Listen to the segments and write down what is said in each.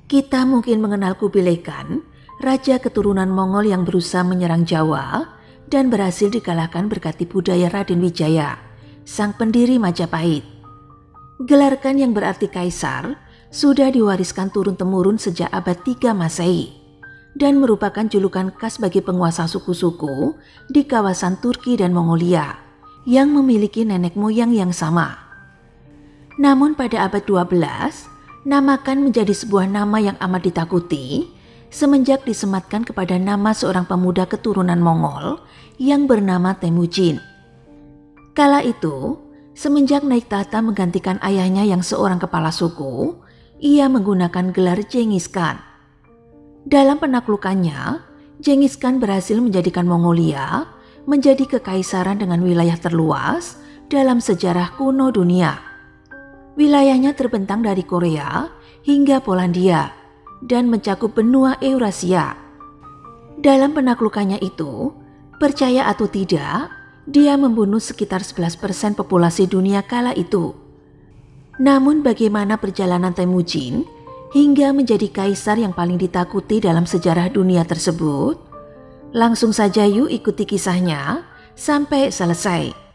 Kita mungkin mengenal Kubilai Khan, raja keturunan Mongol yang berusaha menyerang Jawa dan berhasil dikalahkan berkat tipu daya Raden Wijaya, sang pendiri Majapahit. Gelar Khan yang berarti kaisar sudah diwariskan turun-temurun sejak abad 3 Masehi dan merupakan julukan khas bagi penguasa suku-suku di kawasan Turki dan Mongolia yang memiliki nenek moyang yang sama. Namun pada abad 12, nama Khan menjadi sebuah nama yang amat ditakuti semenjak disematkan kepada nama seorang pemuda keturunan Mongol yang bernama Temujin. Kala itu, semenjak naik tahta menggantikan ayahnya yang seorang kepala suku, ia menggunakan gelar Genghis Khan. Dalam penaklukannya, Genghis Khan berhasil menjadikan Mongolia menjadi kekaisaran dengan wilayah terluas dalam sejarah kuno dunia. Wilayahnya terbentang dari Korea hingga Polandia dan mencakup benua Eurasia. Dalam penaklukannya itu, percaya atau tidak, dia membunuh sekitar 11% populasi dunia kala itu. Namun bagaimana perjalanan Temujin hingga menjadi kaisar yang paling ditakuti dalam sejarah dunia tersebut? Langsung saja yuk ikuti kisahnya sampai selesai.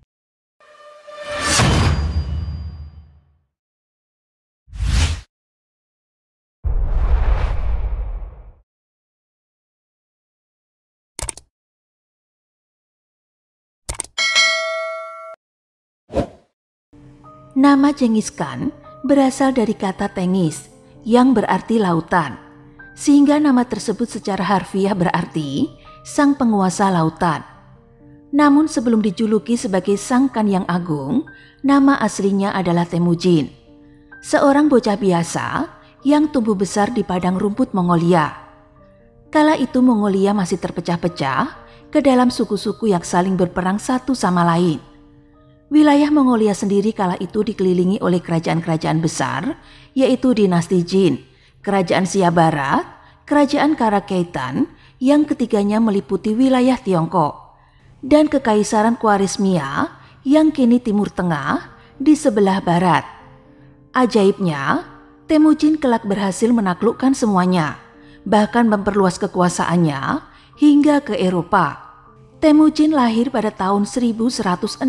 Nama Genghis Khan berasal dari kata Tengis yang berarti lautan, sehingga nama tersebut secara harfiah berarti sang penguasa lautan. Namun sebelum dijuluki sebagai Sang Khan yang agung, nama aslinya adalah Temujin, seorang bocah biasa yang tumbuh besar di padang rumput Mongolia. Kala itu Mongolia masih terpecah-pecah ke dalam suku-suku yang saling berperang satu sama lain. Wilayah Mongolia sendiri kala itu dikelilingi oleh kerajaan-kerajaan besar, yaitu dinasti Jin, kerajaan Xia Barat, kerajaan Karakeitan, yang ketiganya meliputi wilayah Tiongkok, dan kekaisaran Khwarizmia yang kini Timur Tengah di sebelah barat. Ajaibnya, Temujin kelak berhasil menaklukkan semuanya, bahkan memperluas kekuasaannya hingga ke Eropa. Temujin lahir pada tahun 1162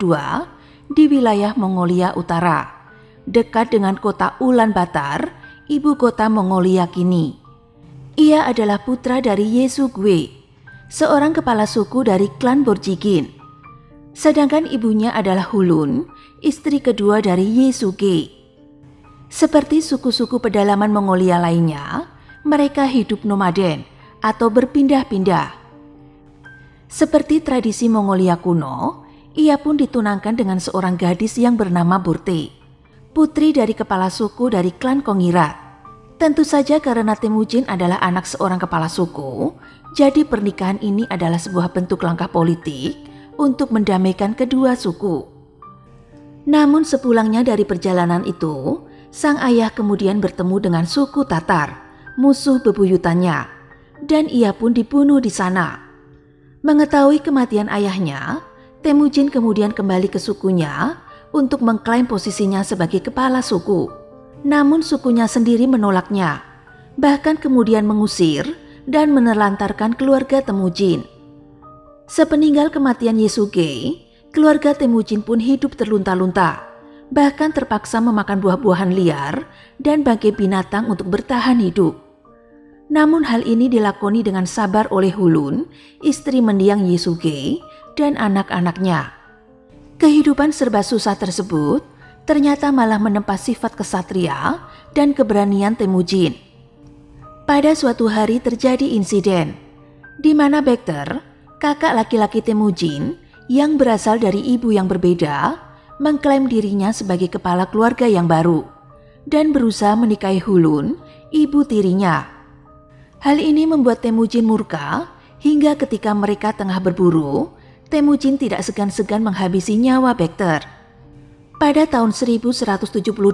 di wilayah Mongolia Utara, dekat dengan kota Ulaanbaatar, ibu kota Mongolia kini. Ia adalah putra dari Yesugwe, seorang kepala suku dari klan Borjigin. Sedangkan ibunya adalah Hulun, istri kedua dari Yesuge. Seperti suku-suku pedalaman Mongolia lainnya, mereka hidup nomaden atau berpindah-pindah. Seperti tradisi Mongolia kuno, ia pun ditunangkan dengan seorang gadis yang bernama Burte, putri dari kepala suku dari klan Kongirat. Tentu saja karena Temujin adalah anak seorang kepala suku, jadi pernikahan ini adalah sebuah bentuk langkah politik untuk mendamaikan kedua suku. Namun sepulangnya dari perjalanan itu, sang ayah kemudian bertemu dengan suku Tatar, musuh bebuyutannya, dan ia pun dibunuh di sana. Mengetahui kematian ayahnya, Temujin kemudian kembali ke sukunya untuk mengklaim posisinya sebagai kepala suku. Namun sukunya sendiri menolaknya, bahkan kemudian mengusir dan menelantarkan keluarga Temujin. Sepeninggal kematian Yesuge, keluarga Temujin pun hidup terlunta-lunta, bahkan terpaksa memakan buah-buahan liar dan bangkai binatang untuk bertahan hidup. Namun hal ini dilakoni dengan sabar oleh Hulun, istri mendiang Yesuge, dan anak-anaknya. Kehidupan serba susah tersebut ternyata malah menempa sifat kesatria dan keberanian Temujin. Pada suatu hari terjadi insiden, di mana Bekter, kakak laki-laki Temujin yang berasal dari ibu yang berbeda, mengklaim dirinya sebagai kepala keluarga yang baru, dan berusaha menikahi Hulun, ibu tirinya. Hal ini membuat Temujin murka hingga ketika mereka tengah berburu, Temujin tidak segan-segan menghabisi nyawa Bekter. Pada tahun 1178,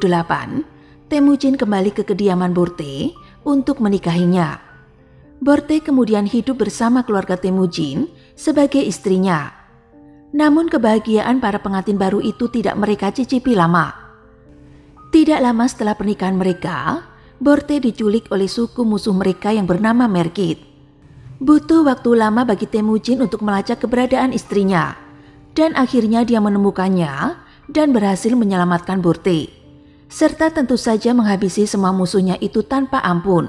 Temujin kembali ke kediaman Borte untuk menikahinya. Borte kemudian hidup bersama keluarga Temujin sebagai istrinya. Namun kebahagiaan para pengantin baru itu tidak mereka cicipi lama. Tidak lama setelah pernikahan mereka, Borte diculik oleh suku musuh mereka yang bernama Merkit. Butuh waktu lama bagi Temujin untuk melacak keberadaan istrinya, dan akhirnya dia menemukannya dan berhasil menyelamatkan Borte, serta tentu saja menghabisi semua musuhnya itu tanpa ampun.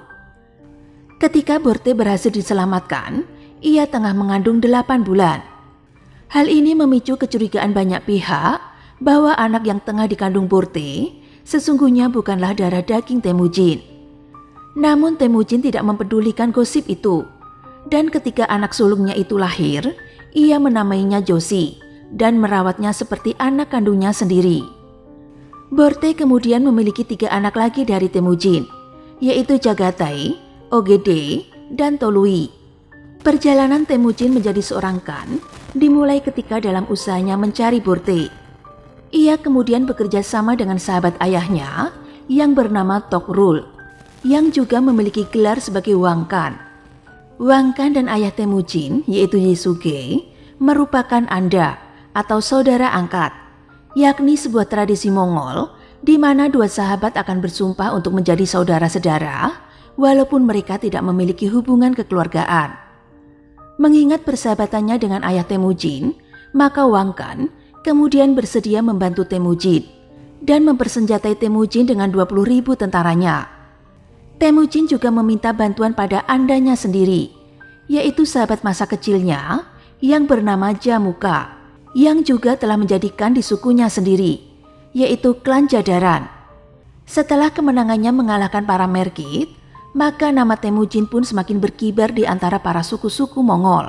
Ketika Borte berhasil diselamatkan, ia tengah mengandung 8 bulan. Hal ini memicu kecurigaan banyak pihak bahwa anak yang tengah dikandung Borte sesungguhnya bukanlah darah daging Temujin. Namun Temujin tidak mempedulikan gosip itu, dan ketika anak sulungnya itu lahir, ia menamainya Joshi dan merawatnya seperti anak kandungnya sendiri. Borte kemudian memiliki 3 anak lagi dari Temujin, yaitu Jagatai, Ogede, dan Tolui. Perjalanan Temujin menjadi seorang Khan dimulai ketika dalam usahanya mencari Borte. Ia kemudian bekerja sama dengan sahabat ayahnya yang bernama Tokrul, yang juga memiliki gelar sebagai Wang Khan. Wang Khan dan ayah Temujin, yaitu Yisuge, merupakan anda atau saudara angkat, yakni sebuah tradisi Mongol di mana 2 sahabat akan bersumpah untuk menjadi saudara-saudara walaupun mereka tidak memiliki hubungan kekeluargaan. Mengingat persahabatannya dengan ayah Temujin, maka Wang Khan kemudian bersedia membantu Temujin dan mempersenjatai Temujin dengan 20.000 tentaranya. Temujin juga meminta bantuan pada andanya sendiri, yaitu sahabat masa kecilnya yang bernama Jamuka, yang juga telah menjadikan di sukunya sendiri, yaitu klan Jadaran. Setelah kemenangannya mengalahkan para Merkit, maka nama Temujin pun semakin berkibar di antara para suku-suku Mongol.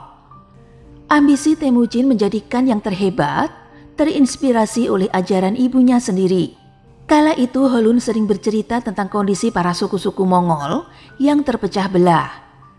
Ambisi Temujin menjadikan yang terhebat terinspirasi oleh ajaran ibunya sendiri. Kala itu Holun sering bercerita tentang kondisi para suku-suku Mongol yang terpecah belah.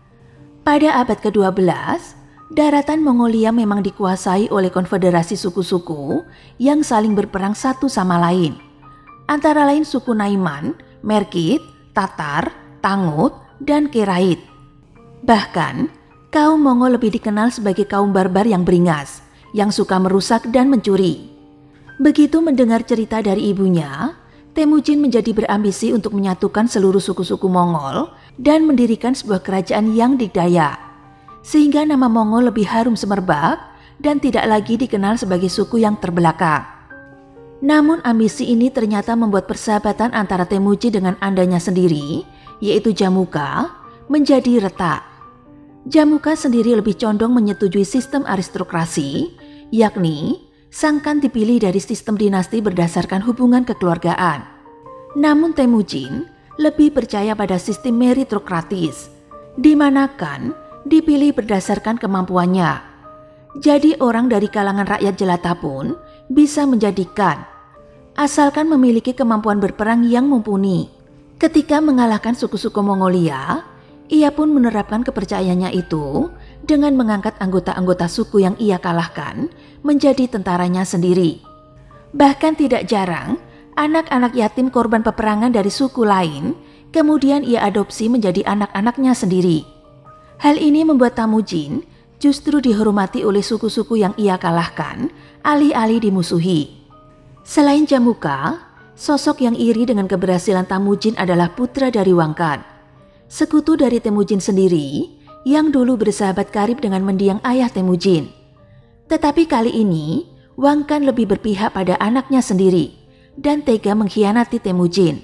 Pada abad ke-12, daratan Mongolia memang dikuasai oleh konfederasi suku-suku yang saling berperang satu sama lain. Antara lain suku Naiman, Merkit, Tatar, Tangut, dan Kerait. Bahkan, kaum Mongol lebih dikenal sebagai kaum barbar yang beringas, yang suka merusak dan mencuri. Begitu mendengar cerita dari ibunya, Temujin menjadi berambisi untuk menyatukan seluruh suku-suku Mongol dan mendirikan sebuah kerajaan yang dikdaya, sehingga nama Mongol lebih harum semerbak dan tidak lagi dikenal sebagai suku yang terbelakang. Namun ambisi ini ternyata membuat persahabatan antara Temujin dengan andanya sendiri, yaitu Jamuka, menjadi retak. Jamuka sendiri lebih condong menyetujui sistem aristokrasi, yakni sang Khan dipilih dari sistem dinasti berdasarkan hubungan kekeluargaan. Namun Temujin lebih percaya pada sistem meritokratis, di mana Khan dipilih berdasarkan kemampuannya. Jadi orang dari kalangan rakyat jelata pun bisa menjadi Khan, asalkan memiliki kemampuan berperang yang mumpuni. Ketika mengalahkan suku-suku Mongolia, ia pun menerapkan kepercayaannya itu dengan mengangkat anggota-anggota suku yang ia kalahkan menjadi tentaranya sendiri. Bahkan tidak jarang, anak-anak yatim korban peperangan dari suku lain kemudian ia adopsi menjadi anak-anaknya sendiri. Hal ini membuat Temujin justru dihormati oleh suku-suku yang ia kalahkan, alih-alih dimusuhi. Selain Jamuka, sosok yang iri dengan keberhasilan Temujin adalah putra dari Wang Khan, sekutu dari Temujin sendiri yang dulu bersahabat karib dengan mendiang ayah Temujin. Tetapi kali ini, Wang Khan lebih berpihak pada anaknya sendiri dan tega mengkhianati Temujin.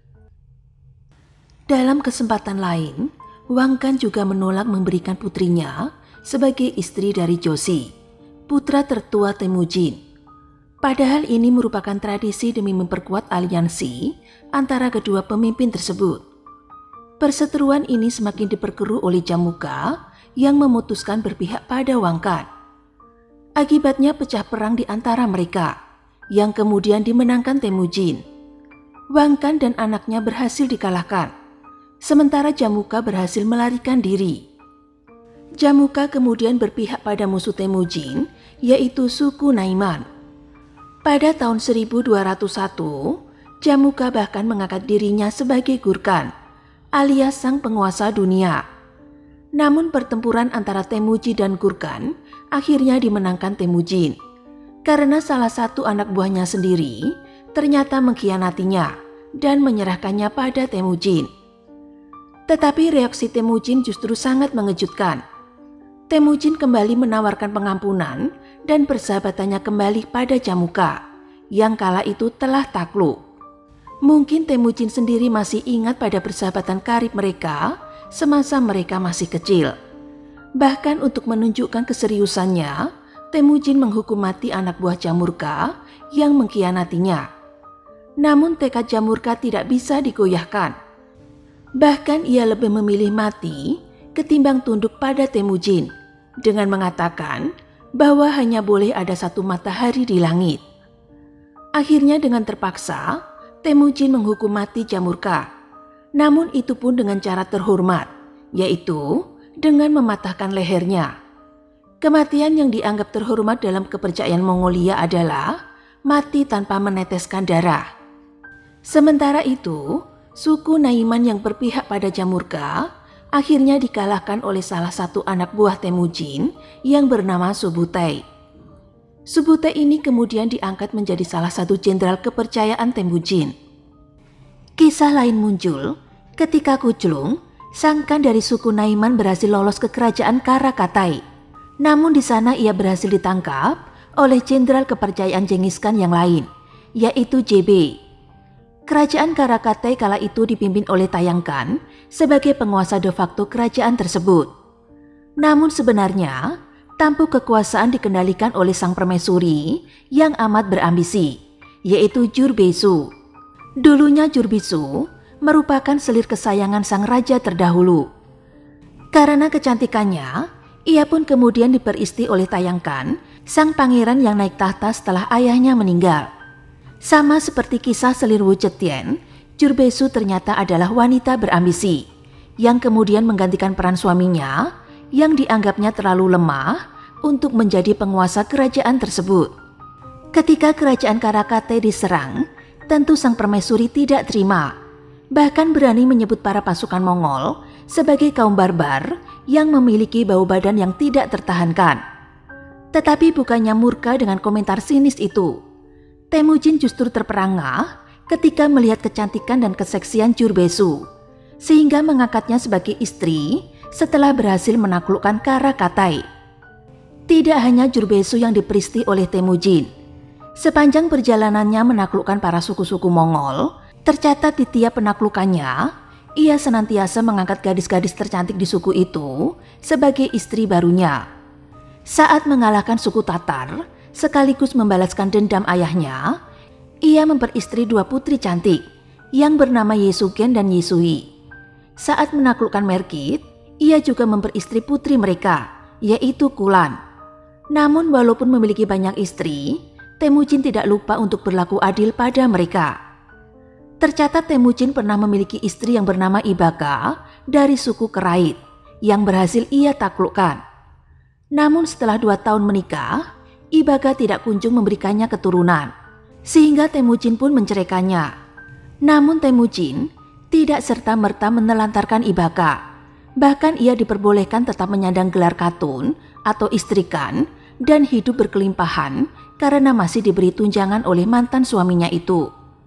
Dalam kesempatan lain, Wang Khan juga menolak memberikan putrinya sebagai istri dari Joshi, putra tertua Temujin. Padahal ini merupakan tradisi demi memperkuat aliansi antara kedua pemimpin tersebut. Perseteruan ini semakin diperkeruh oleh Jamuka yang memutuskan berpihak pada Wang Khan. Akibatnya pecah perang di antara mereka, yang kemudian dimenangkan Temujin. Wang Khan dan anaknya berhasil dikalahkan, sementara Jamuka berhasil melarikan diri. Jamuka kemudian berpihak pada musuh Temujin, yaitu suku Naiman. Pada tahun 1201, Jamuka bahkan mengangkat dirinya sebagai Gurkhan, alias sang penguasa dunia. Namun pertempuran antara Temujin dan Gurkhan akhirnya dimenangkan Temujin, karena salah satu anak buahnya sendiri ternyata mengkhianatinya dan menyerahkannya pada Temujin. Tetapi reaksi Temujin justru sangat mengejutkan. Temujin kembali menawarkan pengampunan dan persahabatannya kembali pada Jamuka yang kala itu telah takluk. Mungkin Temujin sendiri masih ingat pada persahabatan karib mereka semasa mereka masih kecil. Bahkan untuk menunjukkan keseriusannya, Temujin menghukum mati anak buah Jamurka yang mengkhianatinya. Namun tekad Jamurka tidak bisa digoyahkan. Bahkan ia lebih memilih mati ketimbang tunduk pada Temujin dengan mengatakan bahwa hanya boleh ada satu matahari di langit. Akhirnya dengan terpaksa, Temujin menghukum mati Jamurka. Namun itu pun dengan cara terhormat, yaitu dengan mematahkan lehernya. Kematian yang dianggap terhormat dalam kepercayaan Mongolia adalah mati tanpa meneteskan darah. Sementara itu, suku Naiman yang berpihak pada Jamurka akhirnya dikalahkan oleh salah satu anak buah Temujin yang bernama Subutai. Subutai ini kemudian diangkat menjadi salah satu jenderal kepercayaan Temujin. Kisah lain muncul ketika Kujlung, sangkan dari suku Naiman, berhasil lolos ke kerajaan Karakatai. Namun di sana ia berhasil ditangkap oleh jenderal kepercayaan Genghis Khan yang lain, yaitu JB. Kerajaan Karakatai kala itu dipimpin oleh Tayang Khan sebagai penguasa de facto kerajaan tersebut. Namun sebenarnya, tampuk kekuasaan dikendalikan oleh sang permaisuri yang amat berambisi, yaitu Jurbesu. Dulunya Jurbesu merupakan selir kesayangan sang raja terdahulu. Karena kecantikannya, ia pun kemudian diperisti oleh Tayang Khan, sang pangeran yang naik tahta setelah ayahnya meninggal. Sama seperti kisah selir Wu Zetian, Jurbesu ternyata adalah wanita berambisi, yang kemudian menggantikan peran suaminya yang dianggapnya terlalu lemah untuk menjadi penguasa kerajaan tersebut. Ketika kerajaan Karakatai diserang, tentu sang permaisuri tidak terima, bahkan berani menyebut para pasukan Mongol sebagai kaum barbar yang memiliki bau badan yang tidak tertahankan. Tetapi bukannya murka dengan komentar sinis itu, Temujin justru terperangah ketika melihat kecantikan dan keseksian Jurbesu, sehingga mengangkatnya sebagai istri setelah berhasil menaklukkan Karakatai. Tidak hanya Jurbesu yang diperisti oleh Temujin. Sepanjang perjalanannya menaklukkan para suku-suku Mongol, tercatat di tiap penaklukannya, ia senantiasa mengangkat gadis-gadis tercantik di suku itu sebagai istri barunya. Saat mengalahkan suku Tatar, sekaligus membalaskan dendam ayahnya, ia memperistri dua putri cantik yang bernama Yesugen dan Yesui. Saat menaklukkan Merkit, ia juga memperistri putri mereka, yaitu Kulan. Namun walaupun memiliki banyak istri, Temujin tidak lupa untuk berlaku adil pada mereka. Tercatat Temujin pernah memiliki istri yang bernama Ibaka dari suku Kerait yang berhasil ia taklukkan. Namun setelah 2 tahun menikah, Ibaka tidak kunjung memberikannya keturunan, sehingga Temujin pun menceraikannya. Namun Temujin tidak serta-merta menelantarkan Ibaka. Bahkan ia diperbolehkan tetap menyandang gelar Katun atau istrikan dan hidup berkelimpahan karena masih diberi tunjangan oleh mantan suaminya itu.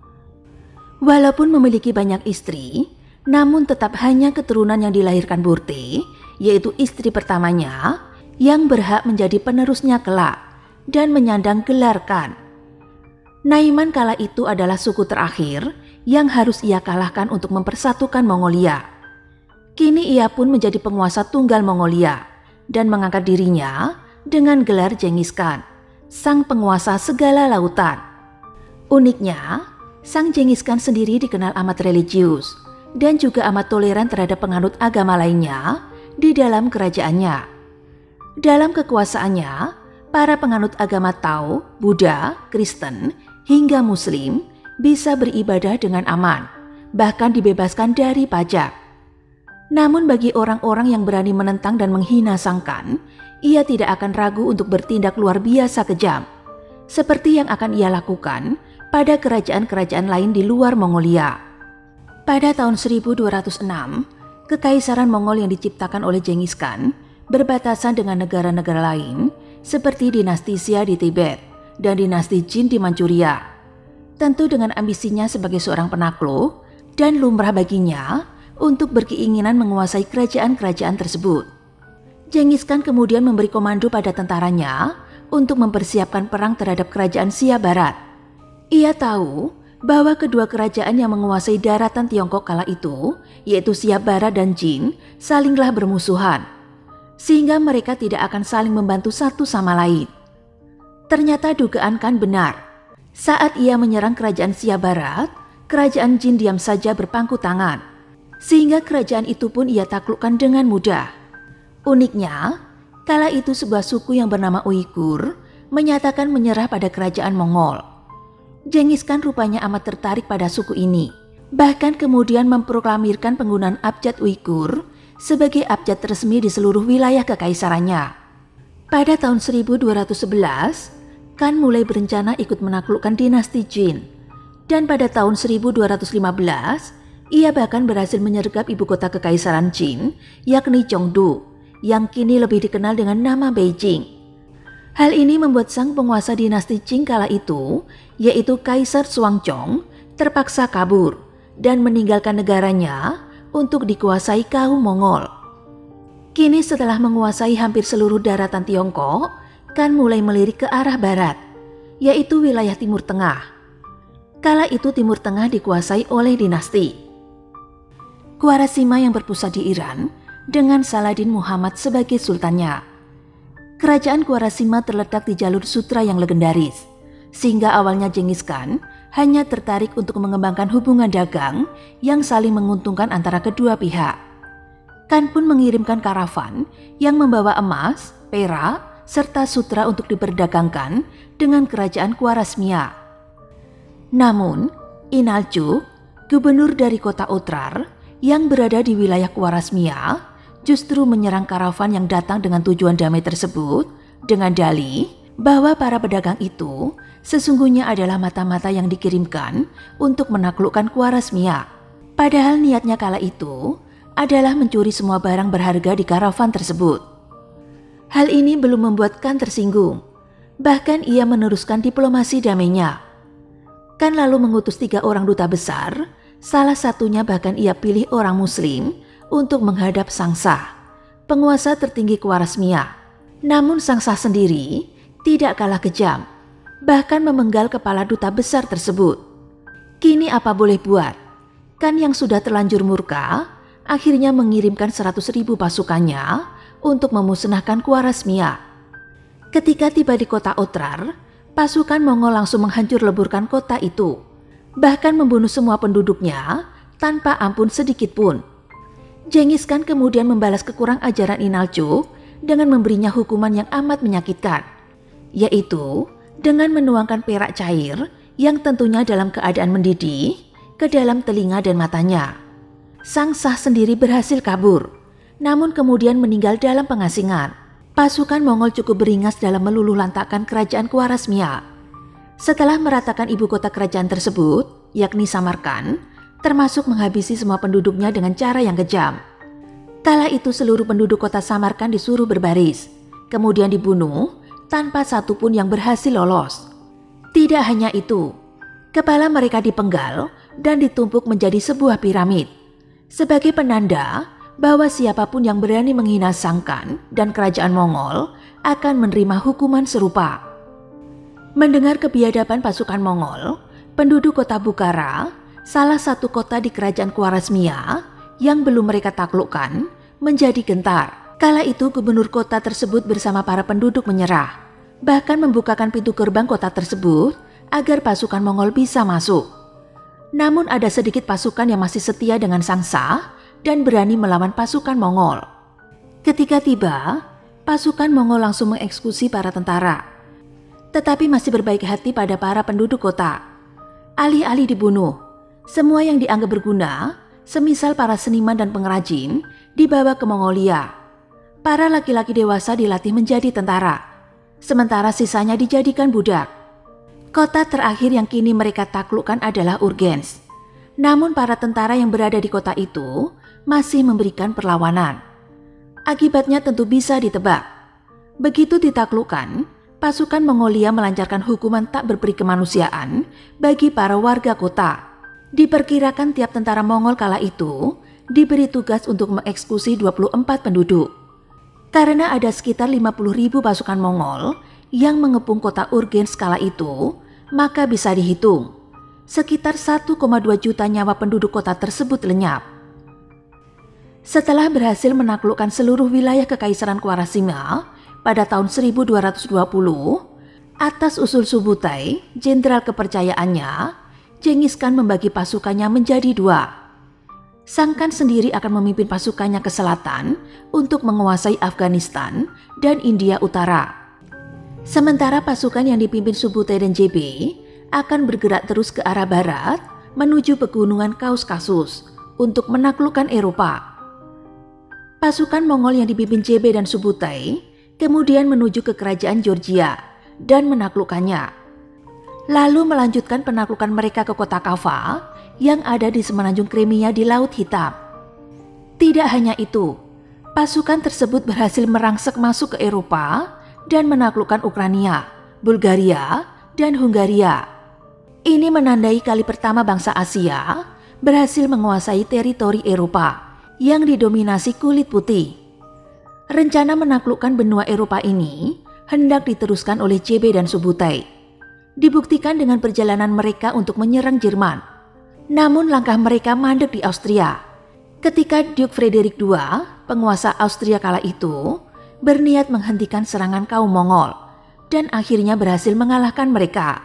Walaupun memiliki banyak istri, namun tetap hanya keturunan yang dilahirkan Burte, yaitu istri pertamanya, yang berhak menjadi penerusnya kelak dan menyandang gelar Khan. Naiman kala itu adalah suku terakhir yang harus ia kalahkan untuk mempersatukan Mongolia. Kini ia pun menjadi penguasa tunggal Mongolia dan mengangkat dirinya dengan gelar Genghis Khan, sang penguasa segala lautan. Uniknya, sang Genghis Khan sendiri dikenal amat religius dan juga amat toleran terhadap penganut agama lainnya di dalam kerajaannya. Dalam kekuasaannya, para penganut agama Tao, Buddha, Kristen, hingga Muslim bisa beribadah dengan aman, bahkan dibebaskan dari pajak. Namun bagi orang-orang yang berani menentang dan menghina sang Khan, ia tidak akan ragu untuk bertindak luar biasa kejam, seperti yang akan ia lakukan pada kerajaan-kerajaan lain di luar Mongolia. Pada tahun 1206, Kekaisaran Mongol yang diciptakan oleh Genghis Khan berbatasan dengan negara-negara lain seperti dinasti Xia di Tibet dan dinasti Jin di Manchuria. Tentu dengan ambisinya sebagai seorang penakluk dan lumrah baginya untuk berkeinginan menguasai kerajaan-kerajaan tersebut. Genghis Khan kemudian memberi komando pada tentaranya untuk mempersiapkan perang terhadap kerajaan Xia Barat. Ia tahu bahwa kedua kerajaan yang menguasai daratan Tiongkok kala itu, yaitu Xia Barat dan Jin, salinglah bermusuhan, sehingga mereka tidak akan saling membantu satu sama lain. Ternyata dugaan Khan benar. Saat ia menyerang kerajaan Xia Barat, kerajaan Jin diam saja berpangku tangan, sehingga kerajaan itu pun ia taklukkan dengan mudah. Uniknya, kala itu sebuah suku yang bernama Uighur menyatakan menyerah pada kerajaan Mongol. Genghis Khan rupanya amat tertarik pada suku ini, bahkan kemudian memproklamirkan penggunaan abjad Uighur sebagai abjad resmi di seluruh wilayah kekaisarannya. Pada tahun 1211, Khan mulai berencana ikut menaklukkan dinasti Jin, dan pada tahun 1215, ia bahkan berhasil menyergap ibu kota kekaisaran Jin, yakni Chengdu, yang kini lebih dikenal dengan nama Beijing. Hal ini membuat sang penguasa dinasti Qing kala itu, yaitu Kaisar Xuanzong, terpaksa kabur dan meninggalkan negaranya untuk dikuasai kaum Mongol. Kini setelah menguasai hampir seluruh daratan Tiongkok, Khan mulai melirik ke arah barat, yaitu wilayah Timur Tengah. Kala itu Timur Tengah dikuasai oleh dinasti Khwarezmia yang berpusat di Iran dengan Saladin Muhammad sebagai sultannya. Kerajaan Khwarezmia terletak di jalur sutra yang legendaris, sehingga awalnya Genghis Khan hanya tertarik untuk mengembangkan hubungan dagang yang saling menguntungkan antara kedua pihak. Khan pun mengirimkan karavan yang membawa emas, perak, serta sutra untuk diperdagangkan dengan kerajaan Khwarezmia. Namun, Inaljuk, gubernur dari kota Otrar yang berada di wilayah Khwarezmia, justru menyerang karavan yang datang dengan tujuan damai tersebut dengan dalih bahwa para pedagang itu sesungguhnya adalah mata-mata yang dikirimkan untuk menaklukkan Khwarezmia. Padahal niatnya kala itu adalah mencuri semua barang berharga di karavan tersebut. Hal ini belum membuat Khan tersinggung. Bahkan ia meneruskan diplomasi damainya. Khan lalu mengutus 3 orang duta besar, salah satunya bahkan ia pilih orang Muslim untuk menghadap Sang Shah, penguasa tertinggi Khwarezmia. Namun Sang Shah sendiri tidak kalah kejam, bahkan memenggal kepala duta besar tersebut. Kini apa boleh buat? Khan yang sudah terlanjur murka, akhirnya mengirimkan 100.000 pasukannya untuk memusnahkan Khwarezmia. Ketika tiba di kota Otrar, pasukan Mongol langsung menghancur leburkan kota itu, bahkan membunuh semua penduduknya tanpa ampun sedikit pun. Genghis Khan kemudian membalas kekurang ajaran Inaljuk dengan memberinya hukuman yang amat menyakitkan, yaitu dengan menuangkan perak cair yang tentunya dalam keadaan mendidih ke dalam telinga dan matanya. Sang Shah sendiri berhasil kabur, namun kemudian meninggal dalam pengasingan. Pasukan Mongol cukup beringas dalam meluluh lantakkan kerajaan Khwarezmia. Setelah meratakan ibu kota kerajaan tersebut, yakni Samarkand, termasuk menghabisi semua penduduknya dengan cara yang kejam. Kala itu seluruh penduduk kota Samarkand disuruh berbaris, kemudian dibunuh tanpa satupun yang berhasil lolos. Tidak hanya itu, kepala mereka dipenggal dan ditumpuk menjadi sebuah piramid, sebagai penanda bahwa siapapun yang berani menghina Sang Khan dan kerajaan Mongol akan menerima hukuman serupa. Mendengar kebiadaban pasukan Mongol, penduduk kota Bukhara, salah satu kota di kerajaan Khwarezmia yang belum mereka taklukkan, menjadi gentar. Kala itu gubernur kota tersebut bersama para penduduk menyerah, bahkan membukakan pintu gerbang kota tersebut agar pasukan Mongol bisa masuk. Namun ada sedikit pasukan yang masih setia dengan Sang Shah dan berani melawan pasukan Mongol. Ketika tiba, pasukan Mongol langsung mengeksekusi para tentara, tetapi masih berbaik hati pada para penduduk kota. Alih-alih dibunuh, semua yang dianggap berguna, semisal para seniman dan pengrajin, dibawa ke Mongolia. Para laki-laki dewasa dilatih menjadi tentara, sementara sisanya dijadikan budak. Kota terakhir yang kini mereka taklukkan adalah Urgench. Namun para tentara yang berada di kota itu masih memberikan perlawanan. Akibatnya tentu bisa ditebak. Begitu ditaklukkan, pasukan Mongolia melancarkan hukuman tak berperi kemanusiaan bagi para warga kota. Diperkirakan tiap tentara Mongol kala itu diberi tugas untuk mengeksekusi 24 penduduk. Karena ada sekitar 50.000 pasukan Mongol yang mengepung kota Urgench kala itu, maka bisa dihitung sekitar 1,2 juta nyawa penduduk kota tersebut lenyap. Setelah berhasil menaklukkan seluruh wilayah Kekaisaran Khwarezmia pada tahun 1220, atas usul Subutai, jenderal kepercayaannya, Genghis Khan membagi pasukannya menjadi dua. Sang Khan sendiri akan memimpin pasukannya ke selatan untuk menguasai Afghanistan dan India Utara. Sementara pasukan yang dipimpin Subutai dan JB akan bergerak terus ke arah barat menuju pegunungan Kaukasus untuk menaklukkan Eropa. Pasukan Mongol yang dipimpin JB dan Subutai kemudian menuju ke kerajaan Georgia dan menaklukkannya. Lalu melanjutkan penaklukan mereka ke kota Kava yang ada di semenanjung Crimea di Laut Hitam. Tidak hanya itu, pasukan tersebut berhasil merangsek masuk ke Eropa dan menaklukkan Ukraina, Bulgaria, dan Hungaria. Ini menandai kali pertama bangsa Asia berhasil menguasai teritori Eropa yang didominasi kulit putih. Rencana menaklukkan benua Eropa ini hendak diteruskan oleh JB dan Subutai. Dibuktikan dengan perjalanan mereka untuk menyerang Jerman. Namun langkah mereka mandek di Austria. Ketika Duke Frederick II, penguasa Austria kala itu, berniat menghentikan serangan kaum Mongol dan akhirnya berhasil mengalahkan mereka.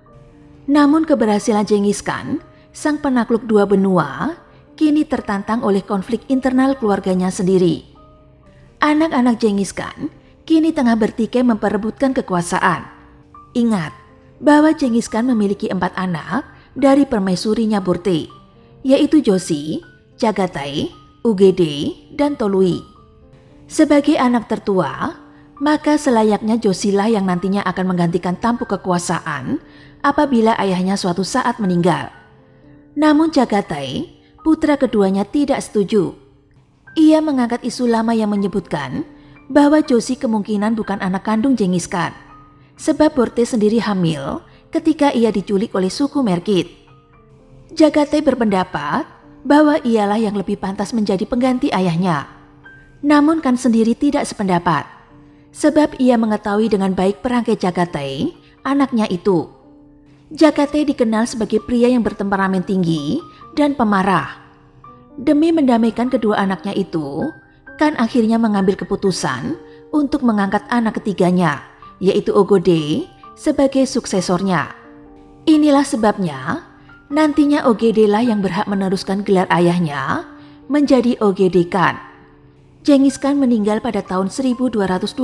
Namun keberhasilan Genghis Khan, sang penakluk dua benua, kini tertantang oleh konflik internal keluarganya sendiri. Anak-anak Genghis Khan kini tengah bertikai memperebutkan kekuasaan. Ingat bahwa Genghis Khan memiliki 4 anak dari permaisurinya Burte, yaitu Joshi, Chagatai, Ugede, dan Tolui. Sebagai anak tertua, maka selayaknya Joshilah yang nantinya akan menggantikan tampuk kekuasaan apabila ayahnya suatu saat meninggal. Namun Chagatai, putra keduanya, tidak setuju. Ia mengangkat isu lama yang menyebutkan bahwa Joshi kemungkinan bukan anak kandung Genghis Khan, sebab Burte sendiri hamil ketika ia diculik oleh suku Merkit. Chagatai berpendapat bahwa ialah yang lebih pantas menjadi pengganti ayahnya. Namun Khan sendiri tidak sependapat, sebab ia mengetahui dengan baik perangkai Chagatai, anaknya itu. Chagatai dikenal sebagai pria yang bertemperamen tinggi dan pemarah. Demi mendamaikan kedua anaknya itu, Khan akhirnya mengambil keputusan untuk mengangkat anak ketiganya, yaitu Ogode, sebagai suksesornya. Inilah sebabnya nantinya Ogede lah yang berhak meneruskan gelar ayahnya menjadi Ogede Khan. Genghis Khan meninggal pada tahun 1227,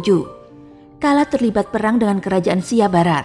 kala terlibat perang dengan kerajaan Xia Barat.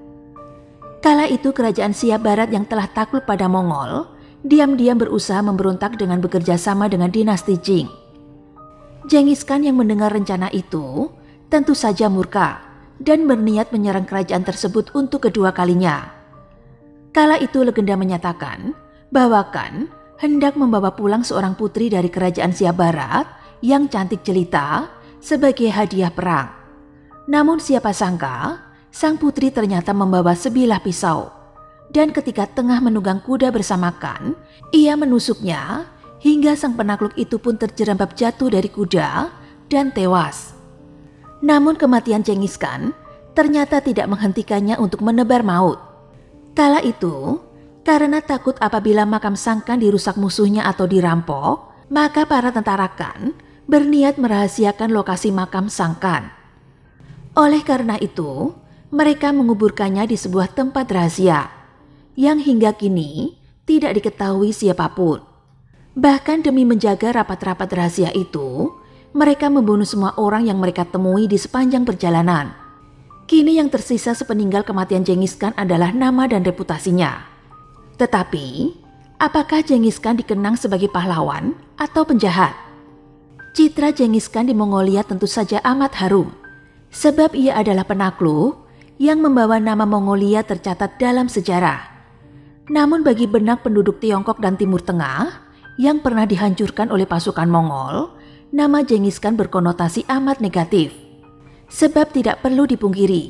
Kala itu kerajaan Xia Barat yang telah takluk pada Mongol diam-diam berusaha memberontak dengan bekerja sama dengan dinasti Jing. Genghis Khan yang mendengar rencana itu tentu saja murka dan berniat menyerang kerajaan tersebut untuk kedua kalinya. Kala itu legenda menyatakan bahwa Khan hendak membawa pulang seorang putri dari kerajaan Xia Barat yang cantik jelita sebagai hadiah perang. Namun siapa sangka sang putri ternyata membawa sebilah pisau, dan ketika tengah menunggang kuda bersama Khan, ia menusuknya hingga sang penakluk itu pun terjerembab jatuh dari kuda dan tewas. Namun kematian Genghis Khan ternyata tidak menghentikannya untuk menebar maut. Kala itu, karena takut apabila makam sang Khan dirusak musuhnya atau dirampok, maka para tentara Khan berniat merahasiakan lokasi makam sang Khan. Oleh karena itu, mereka menguburkannya di sebuah tempat rahasia yang hingga kini tidak diketahui siapapun. Bahkan demi menjaga rapat-rapat rahasia itu, mereka membunuh semua orang yang mereka temui di sepanjang perjalanan. Kini yang tersisa sepeninggal kematian Genghis Khan adalah nama dan reputasinya. Tetapi, apakah Genghis Khan dikenang sebagai pahlawan atau penjahat? Citra Genghis Khan di Mongolia tentu saja amat harum, sebab ia adalah penakluk yang membawa nama Mongolia tercatat dalam sejarah. Namun bagi benak penduduk Tiongkok dan Timur Tengah yang pernah dihancurkan oleh pasukan Mongol, nama Genghis Khan berkonotasi amat negatif. Sebab tidak perlu dipungkiri,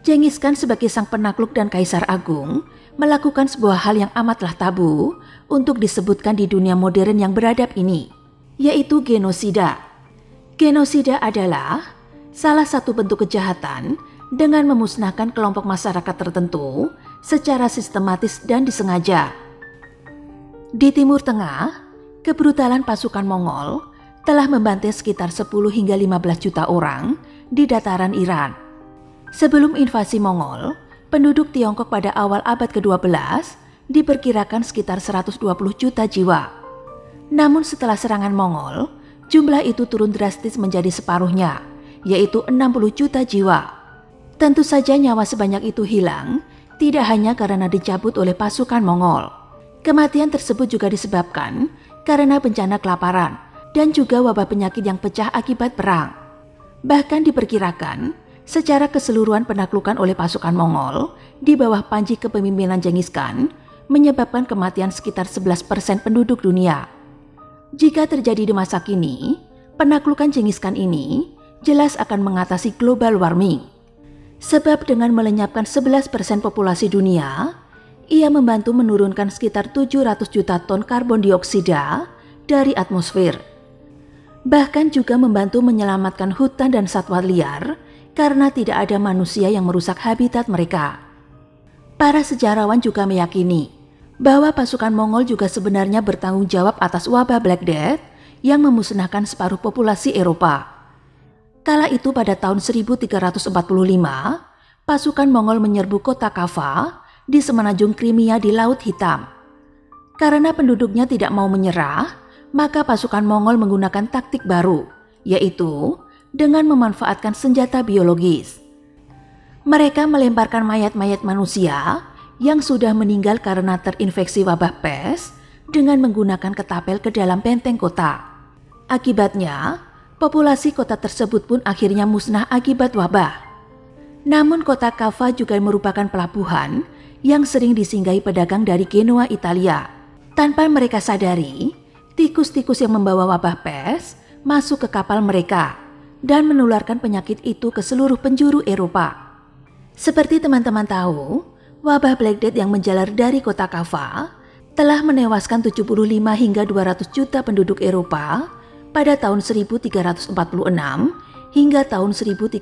Genghis Khan sebagai sang penakluk dan kaisar agung melakukan sebuah hal yang amatlah tabu untuk disebutkan di dunia modern yang beradab ini, yaitu genosida. Genosida adalah salah satu bentuk kejahatan dengan memusnahkan kelompok masyarakat tertentu secara sistematis dan disengaja. Di Timur Tengah, kebrutalan pasukan Mongol telah membantai sekitar 10 hingga 15 juta orang di dataran Iran. Sebelum invasi Mongol, penduduk Tiongkok pada awal abad ke-12 diperkirakan sekitar 120 juta jiwa. Namun setelah serangan Mongol, jumlah itu turun drastis menjadi separuhnya, yaitu 60 juta jiwa. Tentu saja nyawa sebanyak itu hilang, tidak hanya karena dicabut oleh pasukan Mongol. Kematian tersebut juga disebabkan karena bencana kelaparan dan juga wabah penyakit yang pecah akibat perang. Bahkan diperkirakan, secara keseluruhan penaklukan oleh pasukan Mongol di bawah panji kepemimpinan Genghis Khan menyebabkan kematian sekitar 11% penduduk dunia. Jika terjadi di masa kini, penaklukan Genghis Khan ini jelas akan mengatasi global warming. Sebab dengan melenyapkan 11% populasi dunia, ia membantu menurunkan sekitar 700 juta ton karbon dioksida dari atmosfer. Bahkan juga membantu menyelamatkan hutan dan satwa liar karena tidak ada manusia yang merusak habitat mereka. Para sejarawan juga meyakini bahwa pasukan Mongol juga sebenarnya bertanggung jawab atas wabah Black Death yang memusnahkan separuh populasi Eropa. Kala itu pada tahun 1345, pasukan Mongol menyerbu kota Kava di semenanjung Crimea di Laut Hitam. Karena penduduknya tidak mau menyerah, maka pasukan Mongol menggunakan taktik baru, yaitu dengan memanfaatkan senjata biologis. Mereka melemparkan mayat-mayat manusia yang sudah meninggal karena terinfeksi wabah pes dengan menggunakan ketapel ke dalam benteng kota. Akibatnya, populasi kota tersebut pun akhirnya musnah akibat wabah. Namun kota Kava juga merupakan pelabuhan yang sering disinggahi pedagang dari Genoa, Italia. Tanpa mereka sadari, tikus-tikus yang membawa wabah pes masuk ke kapal mereka dan menularkan penyakit itu ke seluruh penjuru Eropa. Seperti teman-teman tahu, wabah Black Death yang menjalar dari kota Kava telah menewaskan 75 hingga 200 juta penduduk Eropa pada tahun 1346 hingga tahun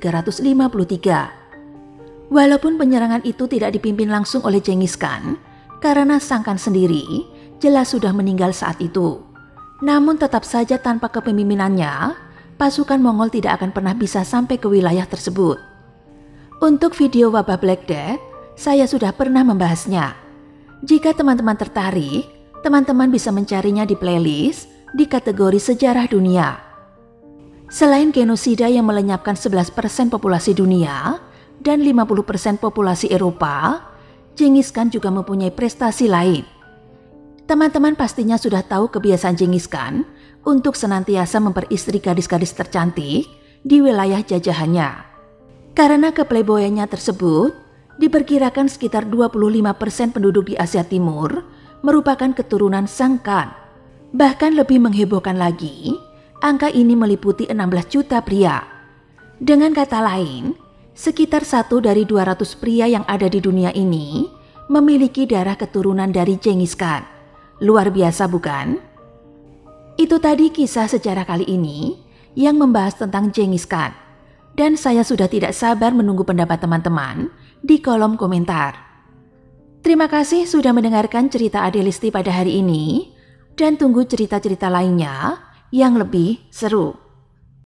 1353. Walaupun penyerangan itu tidak dipimpin langsung oleh Genghis Khan, karena Sang Khan sendiri jelas sudah meninggal saat itu. Namun tetap saja tanpa kepemimpinannya, pasukan Mongol tidak akan pernah bisa sampai ke wilayah tersebut. Untuk video wabah Black Death, saya sudah pernah membahasnya. Jika teman-teman tertarik, teman-teman bisa mencarinya di playlist di kategori sejarah dunia. Selain genosida yang melenyapkan 11% populasi dunia dan 50% populasi Eropa, Genghis Khan juga mempunyai prestasi lain. Teman-teman pastinya sudah tahu kebiasaan Genghis Khan untuk senantiasa memperistri gadis-gadis tercantik di wilayah jajahannya. Karena keplayboyannya tersebut, diperkirakan sekitar 25% penduduk di Asia Timur merupakan keturunan Sang Khan. Bahkan lebih menghebohkan lagi, angka ini meliputi 16 juta pria. Dengan kata lain, sekitar 1 dari 200 pria yang ada di dunia ini memiliki darah keturunan dari Genghis Khan. Luar biasa bukan? Itu tadi kisah sejarah kali ini yang membahas tentang Genghis Khan. Dan saya sudah tidak sabar menunggu pendapat teman-teman di kolom komentar. Terima kasih sudah mendengarkan cerita Adelisti pada hari ini dan tunggu cerita-cerita lainnya yang lebih seru.